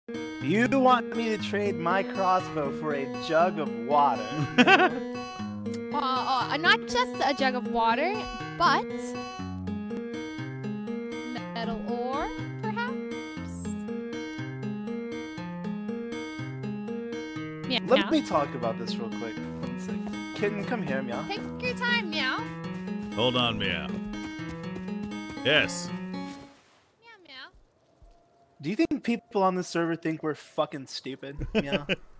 You want me to trade my crossbow for a jug of water? Not just a jug of water, but metal ore, perhaps? Meow. Let me talk about this real quick. One second. Kitten, come here, Meow. Take your time, Meow. Hold on, Meow. Yes. Meow, meow. Do you think people on this server think we're fucking stupid? Meow.